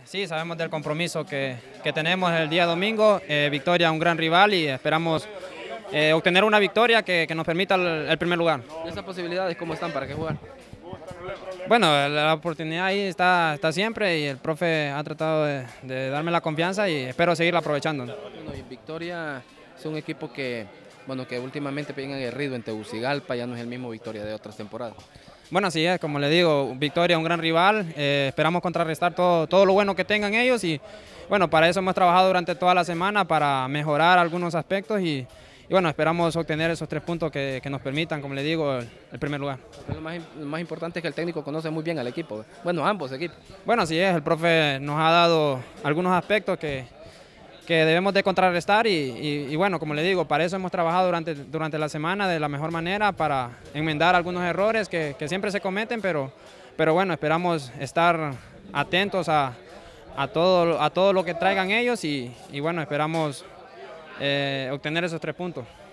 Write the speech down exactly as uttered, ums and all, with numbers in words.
sí, sabemos del compromiso que, que tenemos el día domingo. Eh, Victoria, un gran rival y esperamos eh, obtener una victoria que, que nos permita el, el primer lugar. ¿Esas posibilidades cómo están para qué jugar? Bueno, la oportunidad ahí está, está siempre y el profe ha tratado de, de darme la confianza y espero seguirla aprovechando. Bueno, y Victoria es un equipo que, bueno, que últimamente bien aguerrido en Tegucigalpa, ya no es el mismo Victoria de otras temporadas. Bueno, así es, como le digo, Victoria un gran rival, eh, esperamos contrarrestar todo, todo lo bueno que tengan ellos y bueno, para eso hemos trabajado durante toda la semana para mejorar algunos aspectos y, y bueno, esperamos obtener esos tres puntos que, que nos permitan, como le digo, el, el primer lugar. Lo más, lo más importante es que el técnico conoce muy bien al equipo, bueno, ambos equipos. Bueno, así es, el profe nos ha dado algunos aspectos que, que debemos de contrarrestar y, y, y bueno, como le digo, para eso hemos trabajado durante, durante la semana de la mejor manera para enmendar algunos errores que, que siempre se cometen, pero, pero bueno, esperamos estar atentos a, a, todo, a todo lo que traigan ellos y, y bueno, esperamos eh, obtener esos tres puntos.